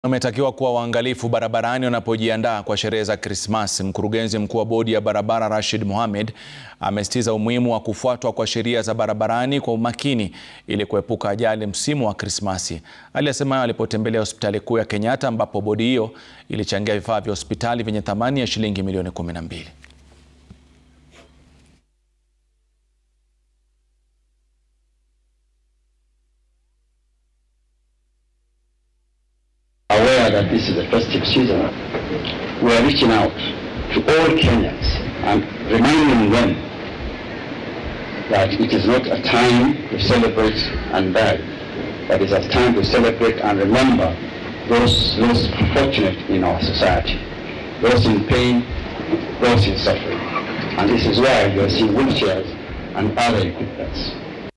Wametakiwa kuwa waangalifu barabarani wanapojiandaa kwa sherehe za Krismasi. Mkurugenzi mkuu wa bodi ya barabara Rashid Mohamed amesisitiza umuhimu wa kufuatwa kwa sheria za barabarani kwa umakini ili kuepuka ajali msimu wa Krismasi. Aliyesema alipotembelea hospitali kuu ya Kenyatta ambapo bodi hiyo ilichangia vifaa vya hospitali vyenye thamani ya shilingi milioni 12. Aware that this is a festive season, we are reaching out to all Kenyans and reminding them that it is not a time to celebrate and die, but it is a time to celebrate and remember those less fortunate in our society, those in pain, those in suffering. And this is why you are seeing wheelchairs and other equipments.